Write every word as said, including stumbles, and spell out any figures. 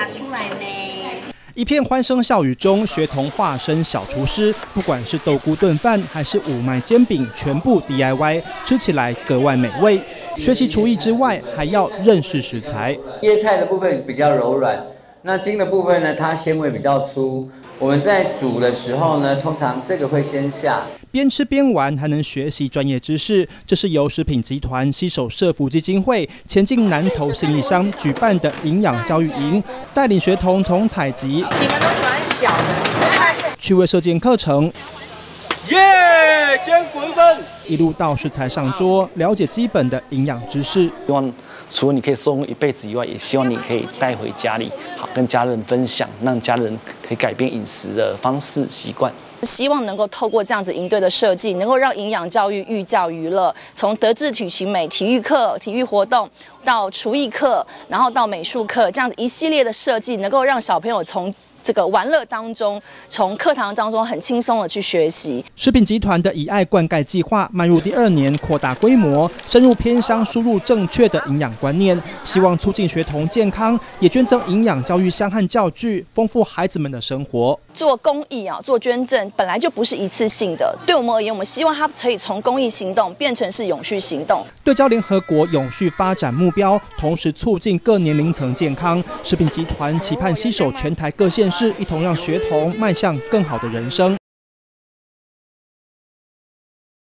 拿出来没？ 一片欢声笑语中，学童化身小厨师，不管是豆菇炖饭还是五麦煎饼，全部 D I Y， 吃起来格外美味。学习厨艺之外，还要认识食材。 叶菜的部分比较柔软，那筋的部分呢，它纤维比较粗。我们在煮的时候呢，通常这个会先下。 边吃边玩，还能学习专业知识。这是由食品集团携手社福基金会前进南投行李箱举办的营养教育营，带领学童从采集。你们都喜欢小的， 趣味射箭课程。 耶！坚果粉一路到食材上桌，了解基本的营养知识。 希望除了你可以受用一辈子以外，也希望你可以带回家里，好跟家人分享，让家人可以改变饮食的方式习惯。 希望能够透过这样子营队的设计，能够让营养教育寓教于乐，从德智体群美体育课、体育活动到厨艺课，然后到美术课，这样子一系列的设计，能够让小朋友从这个玩乐当中，从课堂当中很轻松的去学习。 食品集团的以爱灌溉计划迈入第二年，扩大规模，深入偏乡，输入正确的营养观念，希望促进学童健康，也捐赠营养教育箱和教具，丰富孩子们的生活。 做公益啊，做捐赠本来就不是一次性的，对我们而言，我们希望它可以从公益行动变成是永续行动， 对焦联合国永续发展目标，同时促进各年龄层健康。食品集团期盼携手全台各县市，一同让学童迈向更好的人生。